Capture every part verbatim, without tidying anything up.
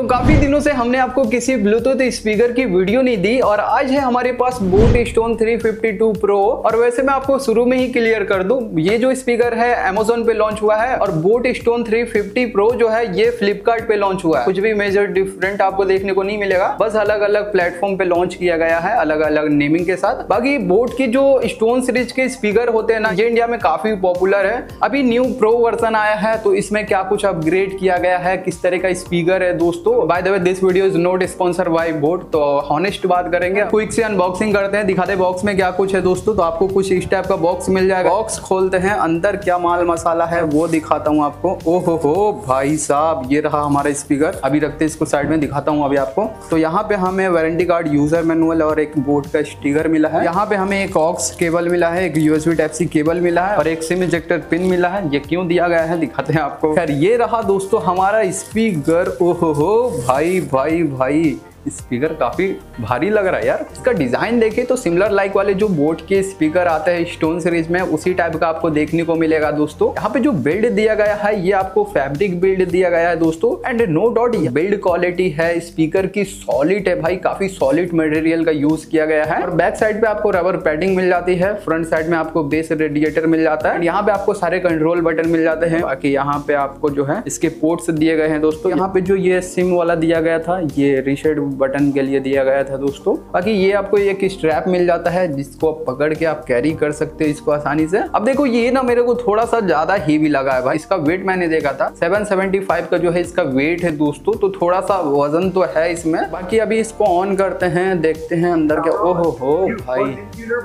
तो काफी दिनों से हमने आपको किसी ब्लूटूथ स्पीकर की वीडियो नहीं दी और आज है हमारे पास boat stone three fifty two pro. और वैसे मैं आपको शुरू में ही क्लियर कर दूं, ये जो स्पीकर है अमेज़न पे लॉन्च हुआ है और boat stone three fifty pro जो है ये फ्लिपकार्ट पे लॉन्च हुआ है। कुछ भी मेजर डिफरेंट आपको देखने को नहीं मिलेगा, बस अलग अलग प्लेटफॉर्म पे लॉन्च किया गया है अलग अलग नेमिंग के साथ। बाकी बोट की जो स्टोन सीरीज के स्पीकर होते हैं ना, ये इंडिया में काफी पॉपुलर है। अभी न्यू प्रो वर्जन आया है तो इसमें क्या कुछ अपग्रेड किया गया है, किस तरह का स्पीकर है दोस्तों। By the way this video is not sponsor by boat, तो हॉनेस्ट बात करेंगे, क्विक से अनबॉक्सिंग करते हैं, दिखाते हैं बॉक्स में क्या कुछ है दोस्तों। तो आपको कुछ इस टाइप का बॉक्स मिल जाएगा। बॉक्स खोलते हैं, अंदर क्या माल मसाला है वो दिखाता हूँ आपको। ओहो हो भाई साहब, ये रहा हमारा स्पीकर। अभी रखते हैं इसको साइड में, दिखाता हूँ अभी आपको। तो यहाँ पे हमें वारंटी कार्ड, यूजर मैनुअल और एक बोट का स्टिकर मिला है। यहाँ पे हमें एक ऑक्स केबल मिला है, एक यूएसबी टाइप सी केबल मिला है और एक सिम इजेक्टर पिन मिला है। ये क्यों दिया गया है दिखाते हैं आपको। खैर ये रहा दोस्तों हमारा स्पीकर। ओहो हो भाई भाई भाई, स्पीकर काफी भारी लग रहा है यार। इसका डिजाइन देखे तो सिमिलर लाइक वाले जो बोट के स्पीकर आते हैं स्टोन सीरीज में, उसी टाइप का आपको देखने को मिलेगा दोस्तों। यहाँ पे जो बिल्ड दिया गया है ये आपको फैब्रिक बिल्ड दिया गया है दोस्तों। And no doubt build quality है स्पीकर की सॉलिड है भाई, काफी सॉलिड मटेरियल का यूज किया गया है। और बैक साइड पे आपको रबर पैडिंग मिल जाती है, फ्रंट साइड में आपको बेस रेडिएटर मिल जाता है। यहाँ पे आपको सारे कंट्रोल बटन मिल जाते हैं। बाकी यहाँ पे आपको जो है इसके पोर्ट्स दिए गए हैं दोस्तों। यहाँ पे जो ये सिम वाला दिया गया था ये रीसेट बटन के लिए दिया गया था दोस्तों। बाकी ये आपको एक स्ट्रैप मिल जाता है जिसको आप पकड़ के आप कैरी कर सकते हो इसको आसानी से। अब देखो ये ना मेरे को थोड़ा सा ज्यादा हेवी लगा है भाई। इसका वेट मैंने देखा था सेवन सेवेंटी फाइव का जो है इसका वेट है दोस्तों, तो थोड़ा सा वजन तो है इसमें। बाकी अभी इसको ऑन करते हैं, देखते हैं अंदर क्या। ओहो हो भाई,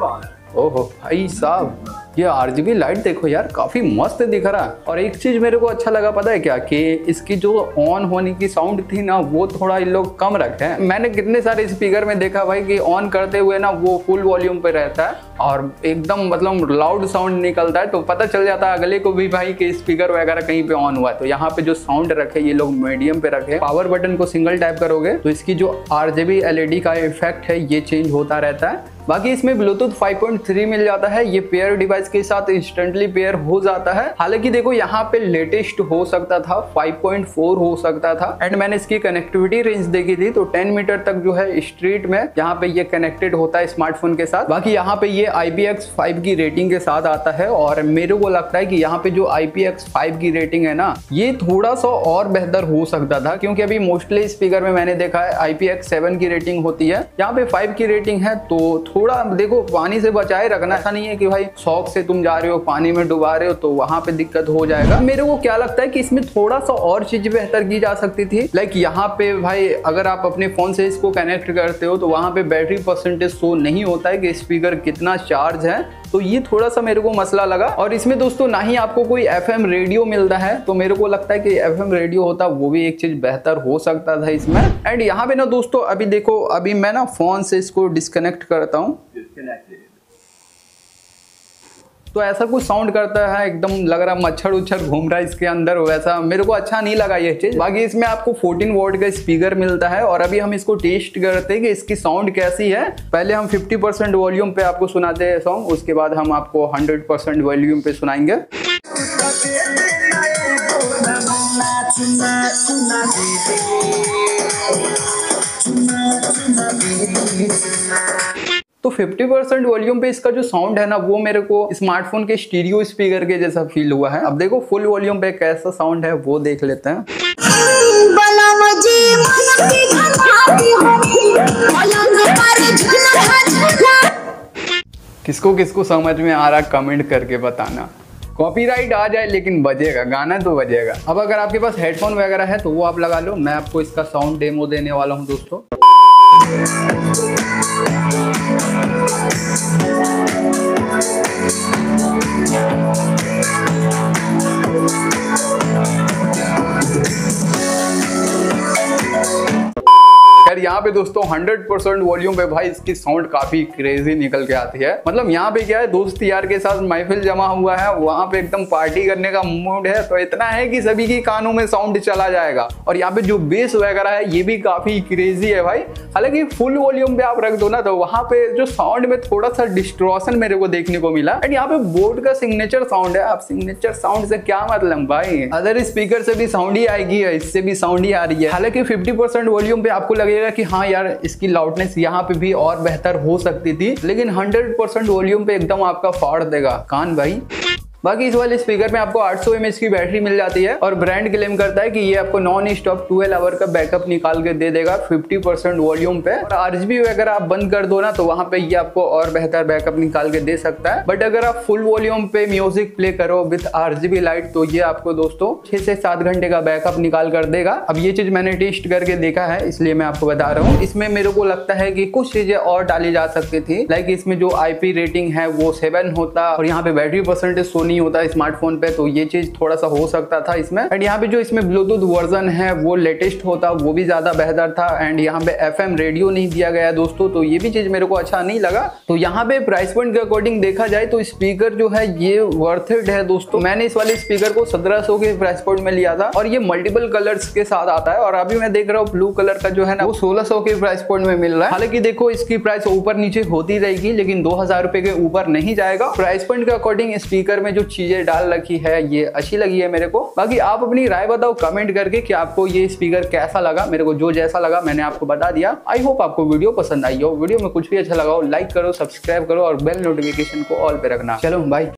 ओहो भाई साहब, ये आरजीबी लाइट देखो यार, काफी मस्त दिख रहा है। और एक चीज मेरे को अच्छा लगा पता है क्या, कि इसकी जो ऑन होने की साउंड थी ना वो थोड़ा इन लोग कम रखे हैं। मैंने कितने सारे स्पीकर में देखा भाई कि ऑन करते हुए ना वो फुल वॉल्यूम पे रहता है और एकदम मतलब लाउड साउंड निकलता है, तो पता चल जाता है अगले को भी भाई कि स्पीकर वगैरह कहीं पे ऑन हुआ है। तो यहाँ पे जो साउंड रखे ये लोग मीडियम पे रखे। पावर बटन को सिंगल टैप करोगे तो इसकी जो आरजीबी एलईडी का इफेक्ट है ये चेंज होता रहता है। बाकी इसमें ब्लूटूथ फाइव पॉइंट थ्री मिल जाता है, ये पेयर डिवाइस के साथ इंस्टेंटली पेयर हो जाता है। हालांकि देखो यहाँ पे लेटेस्ट हो सकता था फाइव पॉइंट फोर हो सकता था। एंड मैंने इसकी कनेक्टिविटी रेंज देखी थी तो टेन मीटर तक जो है स्ट्रीट में यहाँ पे ये कनेक्टेड होता है स्मार्टफोन के साथ। बाकी यहाँ पे ये आई पी एक्स फाइव की रेटिंग के साथ आता है और मेरे को लगता है कि यहाँ पे जो आई पी एक्स फाइव की रेटिंग है ना ये थोड़ा सा और बेहतर हो सकता था, क्योंकि अभी मोस्टली स्पीकर में मैंने देखा है आई पी एक्स सेवन की रेटिंग होती है, यहाँ पे फाइव की रेटिंग है। तो थोड़ा देखो पानी से बचाए रखना, ऐसा नहीं है कि भाई शौक से तुम जा रहे हो पानी में डुबा रहे हो तो वहां पे दिक्कत हो जाएगा। मेरे को क्या लगता है कि इसमें थोड़ा सा और चीज बेहतर की जा सकती थी। लाइक यहाँ पे भाई अगर आप अपने फोन से इसको कनेक्ट करते हो तो वहां पे बैटरी परसेंटेज शो नहीं होता है कि स्पीकर कितना चार्ज है, तो ये थोड़ा सा मेरे को मसला लगा। और इसमें दोस्तों ना ही आपको कोई एफएम रेडियो मिलता है, तो मेरे को लगता है कि एफएम रेडियो होता वो भी एक चीज बेहतर हो सकता था इसमें। एंड यहाँ पे ना दोस्तों अभी देखो, अभी मैं ना फोन से इसको डिस्कनेक्ट करता हूँ तो ऐसा कुछ साउंड करता है, एकदम लग रहा मच्छर उच्छर घूम रहा है इसके अंदर, वैसा मेरे को अच्छा नहीं लगा ये चीज। बाकी इसमें आपको फोर्टीन वोल्ट का स्पीकर मिलता है और अभी हम इसको टेस्ट करते हैं कि इसकी साउंड कैसी है। पहले हम फिफ्टी परसेंट वॉल्यूम पे आपको सुनाते हैं सॉन्ग, उसके बाद हम आपको हंड्रेड परसेंट वॉल्यूम पे सुनाएंगे। तो फिफ्टी परसेंट वॉल्यूम पे इसका जो साउंड है ना वो मेरे को स्मार्टफोन के स्टीरियो स्पीकर के जैसा फील हुआ है। अब देखो फुल वॉल्यूम पे कैसा साउंड है वो देख लेते हैं। किसको किसको समझ में आ रहा कमेंट करके बताना। कॉपीराइट आ जाए लेकिन बजेगा, गाना तो बजेगा। अब अगर आपके पास हेडफोन वगैरह है तो वो आप लगा लो, मैं आपको इसका साउंड डेमो देने वाला हूँ दोस्तों। यार यहाँ पे दोस्तों हंड्रेड परसेंट वॉल्यूम पे भाई इसकी साउंड काफी क्रेजी निकल के आती है। मतलब यहाँ पे क्या है, दोस्त यार के साथ महफिल जमा हुआ है, वहाँ पे एकदम पार्टी करने का मूड है, तो इतना है कि सभी की कानों में साउंड चला जाएगा। और यहाँ पे जो बेस वगैरह है ये भी काफी क्रेजी है भाई। हालांकि फुल वॉल्यूम पे आप रख दो ना तो वहाँ पे जो साउंड में थोड़ा सा डिस्ट्रॉशन मेरे को देखने को मिला। एंड यहाँ पे बोट का सिग्नेचर साउंड है। आप सिग्नेचर साउंड से क्या मतलब भाई, अदर स्पीकर से भी साउंड ही आएगी, इससे भी साउंड ही आ रही है। हालांकि फिफ्टी परसेंट वॉल्यूम पे आपको लगेगा कि हाँ यार इसकी लाउडनेस यहाँ पे भी और बेहतर हो सकती थी, लेकिन हंड्रेड परसेंट वॉल्यूम पे एकदम आपका फाड़ देगा कान भाई। बाकी इस वाले स्पीकर में आपको आठ सौ एम एच की बैटरी मिल जाती है और ब्रांड क्लेम करता है कि ये आपको नॉन स्टॉप ट्वेल्व आवर का बैकअप निकाल के दे देगा फिफ्टी परसेंट वॉल्यूम पे। और आरजीबी वगैरह आप बंद कर दो ना तो वहां पे ये आपको और बेहतर बैकअप निकाल के दे सकता है। बट अगर आप फुल वॉल्यूम पे म्यूजिक प्ले करो विद आरजीबी लाइट तो ये आपको दोस्तों छह से सात घंटे का बैकअप निकाल कर देगा। अब ये चीज मैंने टेस्ट करके देखा है इसलिए मैं आपको बता रहा हूँ। इसमें मेरे को लगता है कि कुछ चीजें और डाली जा सकती थी, लाइक इसमें जो आईपी रेटिंग है वो सेवन होता और यहाँ पे बैटरी परसेंटेज शो नहीं होता स्मार्टफोन पे, तो ये चीज थोड़ा सा हो सकता था इसमें। एंड यहाँ पे जो इसमें ब्लूटूथ वर्जन है वो लेटेस्ट होता, वो भी ज्यादा बेहतर था। एंड यहाँ पे एफएम रेडियो नहीं दिया गया दोस्तों, तो ये भी चीज मेरे को अच्छा नहीं लगा। तो यहाँ पे प्राइस पॉइंट के अकॉर्डिंग देखा जाए तो स्पीकर जो है ये वर्थ इट है दोस्तों। मैंने इस वाले स्पीकर को सत्रह सौ के प्राइस पॉइंट में लिया था और ये मल्टीपल कलर्स के साथ आता है। और अभी मैं देख रहा हूँ ब्लू कलर का जो है ना वो सोलह सौ के प्राइस पॉइंट में मिल रहा है। हालांकि देखो इसकी प्राइस ऊपर नीचे होती रहेगी लेकिन दो हजार रुपए के ऊपर नहीं जाएगा। प्राइस पॉइंट के अकॉर्डिंग स्पीकर में जो चीजें डाल रखी है ये अच्छी लगी है मेरे को। बाकी आप अपनी राय बताओ कमेंट करके कि आपको ये स्पीकर कैसा लगा। मेरे को जो जैसा लगा मैंने आपको बता दिया। आई होप आपको वीडियो पसंद आई हो। वीडियो में कुछ भी अच्छा लगा हो लाइक करो, सब्सक्राइब करो और बेल नोटिफिकेशन को ऑल पे रखना। चलो बाय।